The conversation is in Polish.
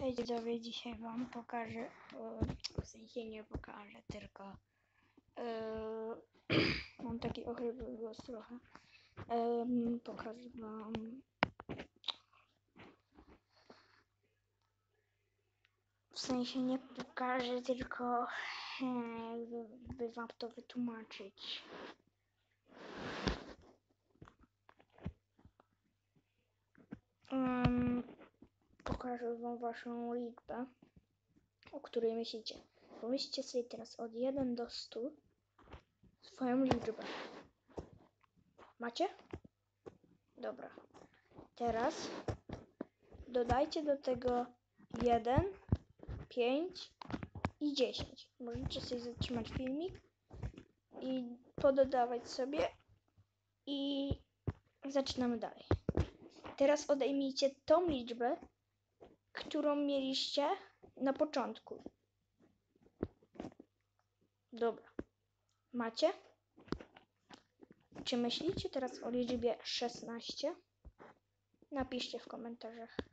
Hej widzowie, dzisiaj wam pokażę, w sensie nie pokażę, tylko mam taki ohydny głos trochę. Pokażę wam w sensie nie pokażę, tylko by wam to wytłumaczyć. Pokażę wam waszą liczbę, o której myślicie. Pomyślcie sobie teraz od 1 do 100 swoją liczbę. Macie? Dobra. Teraz dodajcie do tego 1, 5 i 10. Możecie sobie zatrzymać filmik i pododawać sobie i zaczynamy dalej. Teraz odejmijcie tą liczbę, którą mieliście na początku. Dobra. Macie? Czy myślicie teraz o liczbie 16? Napiszcie w komentarzach.